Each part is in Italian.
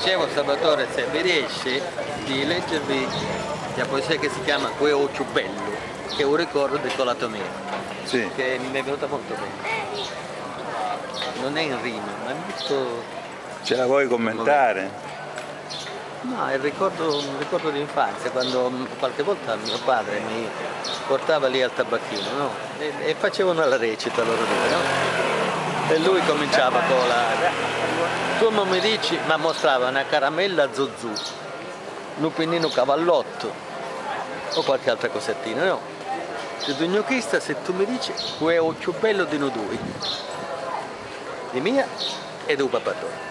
dicevo Salvatore, se vi riesce di leggervi la poesia che si chiama Que occhio bello, che è un ricordo del colato mio, Sì. che mi è venuta molto bene. Non è in rima, ma è molto... Ce la vuoi commentare? No, è un ricordo di infanzia, quando qualche volta mio padre mi portava lì al tabacchino, no? E facevano la recita loro due, no? E lui cominciava con la... Tu non mi dici, ma mostrava una caramella zozù, un pennino cavallotto o qualche altra cosettina, no? Se tu gnocchista, se tu mi dici, è occhio bello di noi due, di mia e di un papatore.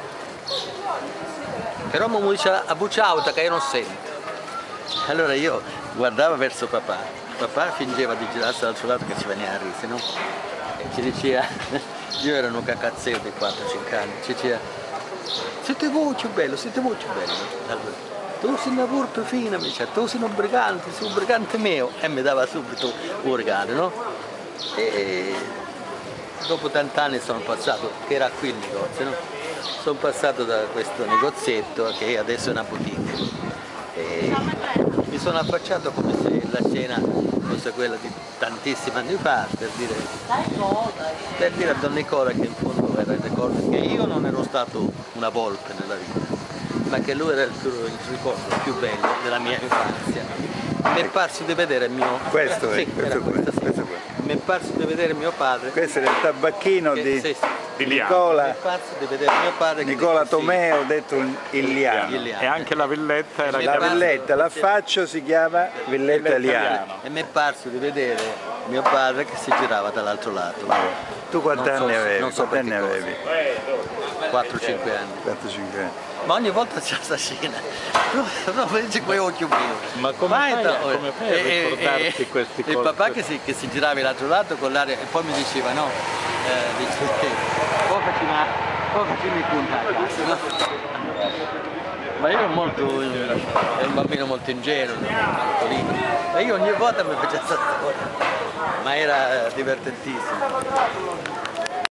Però mi dice a voce alta che io non sento. Allora io guardavo verso papà, papà fingeva di girarsi dall'altro lato che ci veniva a ridere, no? E ci diceva, io ero un cacazzeo di 4-5 anni, ci diceva, siete voce bello, siete voce bello. Allora, tu sei una volpe fina, mi diceva, tu sei un brigante mio, e mi dava subito un regalo, no? E dopo tanti anni sono passato, che era qui il negozio, no? Sono passato da questo negozietto che adesso è una boutique e mi sono affacciato come se la scena fosse quella di tantissimi anni fa per dire a Don Nicola che in fondo era il ricordo che io non ero stato una volpe nella vita, ma che lui era il ricordo più bello della mia infanzia. Mi è parso di vedere il mio... Questo è, questo qua. Mi è parso di vedere mio padre. Questo era il tabacchino di Nicola. Mi è parso di vedere mio padre Nicola Tomeo, detto il Liano. E anche la villetta era La villetta, l'affaccio si chiama Villetta Liano. E mi è parso di vedere mio padre che si girava dall'altro lato. Tu quanti anni avevi? Non so quanti anni avevi? 4-5 anni. 4-5 anni. Ma ogni volta c'è sta scena, proprio dice quei occhi mio. Ma come fai a ricordarti questi cose? Il papà che si girava dall'altro lato con l'aria e poi mi diceva no, dice, poi facciamo i punti a casa, no? Ma io ero un bambino molto ingenuo, piccolino, e io ogni volta mi facevo questa storia, ma era divertentissimo.